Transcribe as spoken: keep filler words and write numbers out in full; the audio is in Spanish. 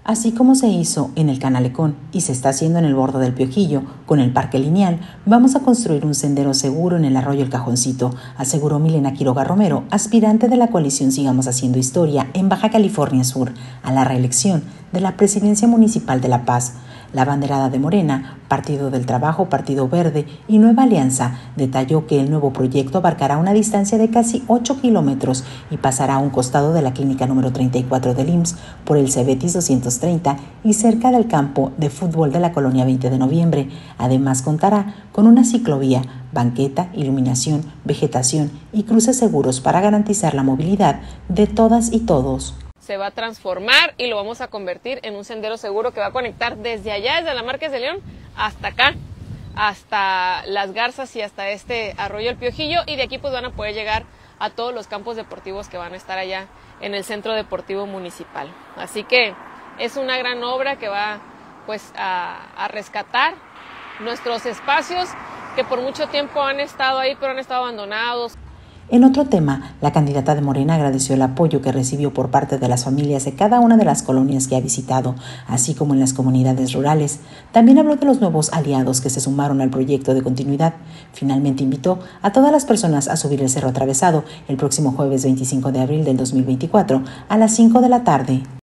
Así como se hizo en el Canalecón y se está haciendo en el Bordo del Piojillo con el Parque Lineal, vamos a construir un sendero seguro en el arroyo El Cajoncito, aseguró Milena Quiroga Romero, aspirante de la coalición Sigamos Haciendo Historia en Baja California Sur a la reelección de la Presidencia Municipal de La Paz. La banderada de Morena, Partido del Trabajo, Partido Verde y Nueva Alianza detalló que el nuevo proyecto abarcará una distancia de casi ocho kilómetros y pasará a un costado de la clínica número treinta y cuatro del I M S S por el Cebetis doscientos treinta y cerca del campo de fútbol de la colonia veinte de noviembre. Además contará con una ciclovía, banqueta, iluminación, vegetación y cruces seguros para garantizar la movilidad de todas y todos. Se va a transformar y lo vamos a convertir en un sendero seguro que va a conectar desde allá, desde la Márquez de León, hasta acá, hasta Las Garzas y hasta este arroyo El Piojillo, y de aquí pues van a poder llegar a todos los campos deportivos que van a estar allá en el Centro Deportivo Municipal. Así que es una gran obra que va pues a, a rescatar nuestros espacios que por mucho tiempo han estado ahí, pero han estado abandonados. En otro tema, la candidata de Morena agradeció el apoyo que recibió por parte de las familias de cada una de las colonias que ha visitado, así como en las comunidades rurales. También habló de los nuevos aliados que se sumaron al proyecto de continuidad. Finalmente invitó a todas las personas a subir el Cerro Atravesado el próximo jueves veinticinco de abril del dos mil veinticuatro a las cinco de la tarde.